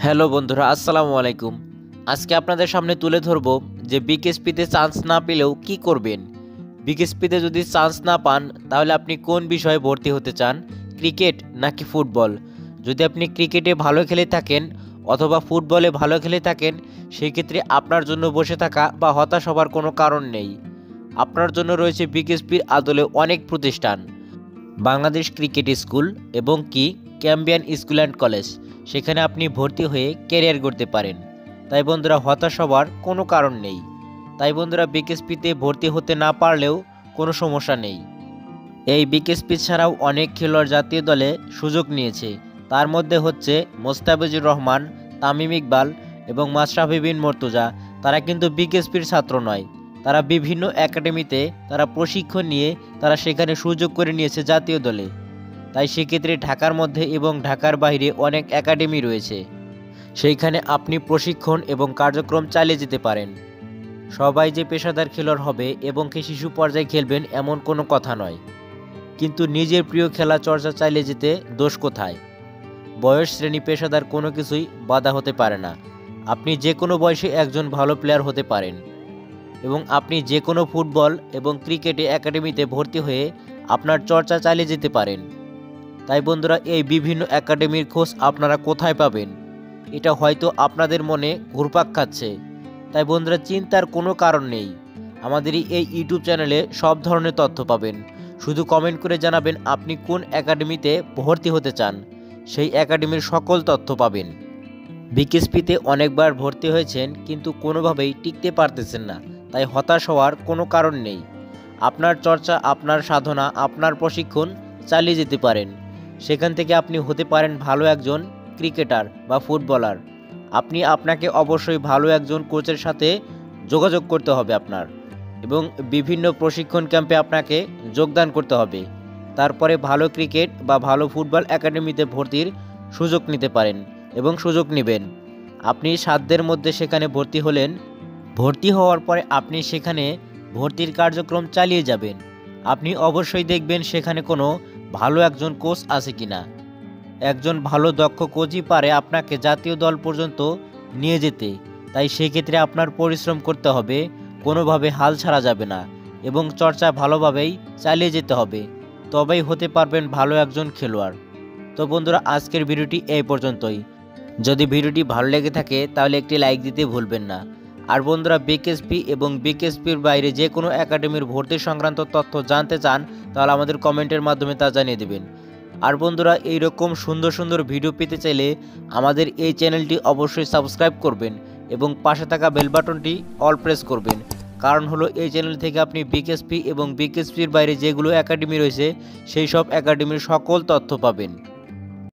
Hello বন্ধুরা, আসসালামু আলাইকুম। আজকে আপনাদের সামনে তুলে ধরব যে বিকেএসপিতে চান্স না পেলেও কি করবেন। বিকেএসপিতে যদি চান্স না পান তাহলে আপনি কোন বিষয়ে ভর্তি হতে চান, ক্রিকেট নাকি ফুটবল? যদি আপনি ক্রিকেটে ভালো খেলে থাকেন অথবা ফুটবলে ভালো খেলে থাকেন, সেই ক্ষেত্রে আপনার জন্য বসে থাকা বা হতাশ হবার কোনো কারণ নেই। আপনার জন্য রয়েছে বিকেএসপির আদলে অনেক প্রতিষ্ঠান, বাংলাদেশ ক্রিকেট স্কুল এবং ক্যাম্বিয়ান স্কুল অ্যান্ড কলেজ। সেখানে আপনি ভর্তি হয়ে ক্যারিয়ার গড়তে পারেন। তাই বন্ধুরা, হতাশ হওয়ার কোনো কারণ নেই। তাই বন্ধুরা, বিকেএসপিতে ভর্তি হতে না পারলেও কোনো সমস্যা নেই। এই বিকেএসপি ছাড়াও অনেক খেলোয়াড় জাতীয় দলে সুযোগ নিয়েছে। তার মধ্যে হচ্ছে মোস্তাফিজুর রহমান, তামিম ইকবাল এবং মাশরাফি বিন মুর্তজা। তারা কিন্তু বিকেএসপির ছাত্র নয়, তারা বিভিন্ন একাডেমিতে তারা প্রশিক্ষণ নিয়ে তারা সেখানে সুযোগ করে নিয়েছে জাতীয় দলে। তাই সেক্ষেত্রে ঢাকার মধ্যে এবং ঢাকার বাইরে অনেক একাডেমি রয়েছে, সেইখানে আপনি প্রশিক্ষণ এবং কার্যক্রম চালিয়ে যেতে পারেন। সবাই যে পেশাদার খেলোয়াড় হবে এবং শিশু পর্যায়ে খেলবেন এমন কোনো কথা নয়, কিন্তু নিজের প্রিয় খেলা চর্চা চালিয়ে যেতে দোষ কোথায়? বয়স, শ্রেণী, পেশাদার কোনো কিছুই বাধা হতে পারে না। আপনি যে কোনো বয়সে একজন ভালো প্লেয়ার হতে পারেন এবং আপনি যে কোনো ফুটবল এবং ক্রিকেটে একাডেমিতে ভর্তি হয়ে আপনার চর্চা চালিয়ে যেতে পারেন। তাই বন্ধুরা, এই বিভিন্ন একাডেমির খোঁজ আপনারা কোথায় পাবেন, এটা হয়তো আপনাদের মনে ঘুরপাক খাচ্ছে। তাই বন্ধুরা, চিন্তার কোনো কারণ নেই। আমাদের এই ইউটিউব চ্যানেলে সব ধরনের তথ্য পাবেন। শুধু কমেন্ট করে জানাবেন আপনি কোন একাডেমিতে ভর্তি হতে চান, সেই একাডেমির সকল তথ্য পাবেন। বিকেএসপিতে অনেকবার ভর্তি হয়েছেন কিন্তু কোনোভাবেই টিকতে পারতেছেন না, তাই হতাশ হওয়ার কোনো কারণ নেই। আপনার চর্চা, আপনার সাধনা, আপনার প্রশিক্ষণ চালিয়ে যেতে পারেন। সেখান থেকে আপনি হতে পারেন ভালো একজন ক্রিকেটার বা ফুটবলার। আপনাকে অবশ্যই ভালো একজন কোচের সাথে যোগাযোগ করতে হবে আপনার, এবং বিভিন্ন প্রশিক্ষণ ক্যাম্পে আপনাকে যোগদান করতে হবে। তারপরে ভালো ক্রিকেট বা ভালো ফুটবল একাডেমিতে ভর্তির সুযোগ নিতে পারেন এবং সুযোগ নেবেন। আপনি সাধ্যের মধ্যে সেখানে ভর্তি হলেন। ভর্তি হওয়ার পরে আপনি সেখানে ভর্তির কার্যক্রম চালিয়ে যাবেন। আপনি অবশ্যই দেখবেন সেখানে কোনো ভালো একজন কোচ আছে কিনা। একজন ভালো দক্ষ কোচই পারে আপনাকে জাতীয় দল পর্যন্ত নিয়ে যেতে। তাই সেক্ষেত্রে আপনার পরিশ্রম করতে হবে, কোনোভাবে হাল ছাড়া যাবে না এবং চর্চা ভালোভাবেই চালিয়ে যেতে হবে, তবেই হতে পারবেন ভালো একজন খেলোয়াড়। তো বন্ধুরা, আজকের ভিডিওটি এই পর্যন্তই। যদি ভিডিওটি ভালো লেগে থাকে তাহলে একটি লাইক দিতে ভুলবেন না। আর বন্ধুরা, বিকেএসপি এবং বিকেএসপির বাইরে যে কোনো একাডেমির ভর্তি সংক্রান্ত তথ্য জানতে চান তাহলে আমাদের কমেন্টের মাধ্যমে তা জানিয়ে দেবেন। আর বন্ধুরা, এইরকম সুন্দর সুন্দর ভিডিও পেতে চাইলে আমাদের এই চ্যানেলটি অবশ্যই সাবস্ক্রাইব করবেন এবং পাশে থাকা বেল বাটনটি অল প্রেস করবেন। কারণ হলো, এই চ্যানেল থেকে আপনি বিকেএসপি এবং বিকেএসপির বাইরে যেগুলো একাডেমি রয়েছে সেই সব একাডেমির সকল তথ্য পাবেন।